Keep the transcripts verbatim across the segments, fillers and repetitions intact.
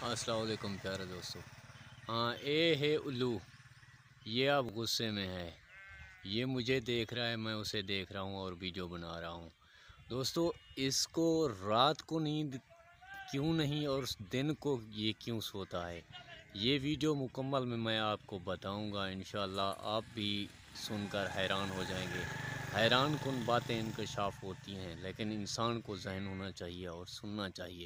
السلام علیکم پیارے دوستو۔ ہاں اے ہے الو، یہ اب غصے میں ہے، یہ مجھے دیکھ رہا ہے، میں اسے دیکھ رہا ہوں اور ویڈیو بنا رہا ہوں۔ دوستو اس کو رات کو نیند کیوں نہیں اور دن کو یہ کیوں سوتا ہے، یہ ویڈیو مکمل میں میں آپ کو بتاؤں گا انشاءاللہ۔ آپ بھی سن کر حیران ہو جائیں گے۔ حیران کن باتیں انکشاف ہوتی ہیں، لیکن انسان کو ذہن ہونا چاہیے اور سننا چاہیے۔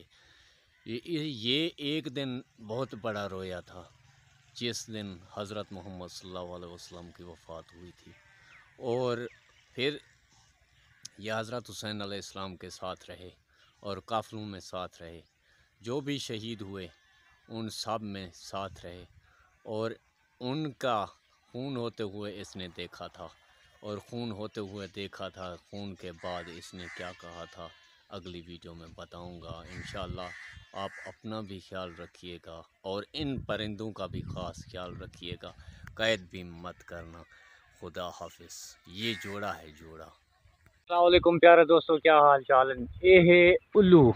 یہ ایک دن بہت بڑا رویا تھا، جس دن حضرت محمد صلی اللہ علیہ وسلم کی وفات ہوئی تھی، اور پھر یہ حضرت حسین علیہ السلام کے ساتھ رہے اور قافلوں میں ساتھ رہے، جو بھی شہید ہوئے ان سب میں ساتھ رہے، اور ان کا خون ہوتے ہوئے اس نے دیکھا تھا، اور خون ہوتے ہوئے دیکھا تھا۔ خون کے بعد اس نے کیا کہا تھا اگلی ویڈیو میں بتاؤں گا انشاءاللہ۔ آپ اپنا بھی خیال رکھیے گا اور ان پرندوں کا بھی خاص خیال رکھیے گا، قید بھی مت کرنا۔ خدا حافظ۔ یہ جوڑا ہے جوڑا۔ السلام علیکم پیارے دوستو، کیا حال چال ہے؟ یہ ہے الو،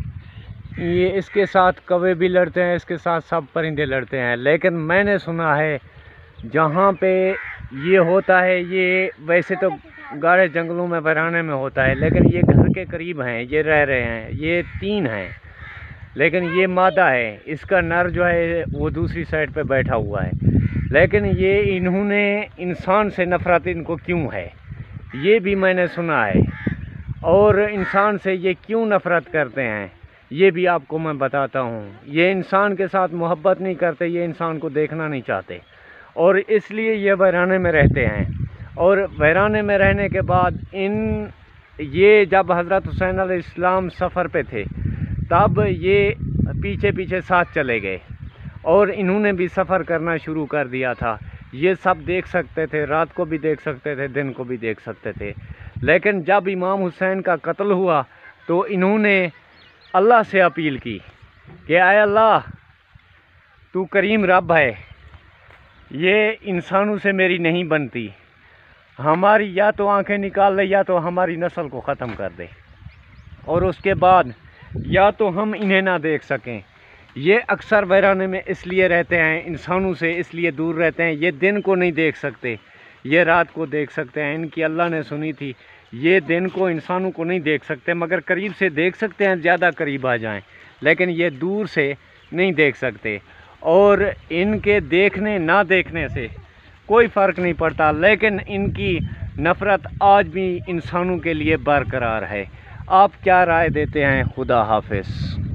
یہ اس کے ساتھ کوے بھی لڑتے ہیں، اس کے ساتھ سب پرندے لڑتے ہیں، لیکن میں نے سنا ہے جہاں پہ یہ ہوتا ہے، یہ ویسے تو گاڑے جنگلوں میں ویرانے میں ہوتا ہے، لیکن یہ گھر کے قریب ہیں، یہ رہ رہے ہیں، یہ تین ہیں، لیکن یہ مادہ ہے، اس کا نر جو ہے وہ دوسری سائڈ پہ بیٹھا ہوا ہے۔ لیکن یہ انہوں نے انسان سے نفرت ان کو کیوں ہے یہ بھی میں نے سنا ہے، اور انسان سے یہ کیوں نفرت کرتے ہیں یہ بھی آپ کو میں بتاتا ہوں۔ یہ انسان کے ساتھ محبت نہیں کرتے، یہ انسان کو دیکھنا نہیں چاہتے، اور اس لیے یہ ویرانے میں رہتے ہیں۔ اور ویرانے میں رہنے کے بعد ان یہ جب حضرت حسین علیہ السلام سفر پہ تھے تب یہ پیچھے پیچھے ساتھ چلے گئے، اور انہوں نے بھی سفر کرنا شروع کر دیا تھا۔ یہ سب دیکھ سکتے تھے، رات کو بھی دیکھ سکتے تھے، دن کو بھی دیکھ سکتے تھے، لیکن جب امام حسین کا قتل ہوا تو انہوں نے اللہ سے اپیل کی کہ اے اللہ تو کریم رب ہے، یہ انسانوں سے میری نہیں بنتی، ہماری یا تو آنکھیں نکال لے یا تو ہماری نسل کو ختم کر دے، اور اس کے بعد یا تو ہم انہیں نہ دیکھ سکیں۔ یہ اکثر ویرانے میں اس لیے رہتے ہیں، انسانوں سے اس لیے دور رہتے ہیں، یہ دن کو نہیں دیکھ سکتے، یہ رات کو دیکھ سکتے ہیں۔ ان کی اللہ نے سنی تھی، یہ دن کو انسانوں کو نہیں دیکھ سکتے، مگر قریب سے دیکھ سکتے ہیں، زیادہ قریب آ جائیں، لیکن یہ دور سے نہیں دیکھ سکتے۔ اور ان کے دیکھنے نہ دیکھنے سے کوئی فرق نہیں پڑتا، لیکن ان کی نفرت آج بھی انسانوں کے لیے برقرار ہے۔ آپ کیا رائے دیتے ہیں؟ خدا حافظ۔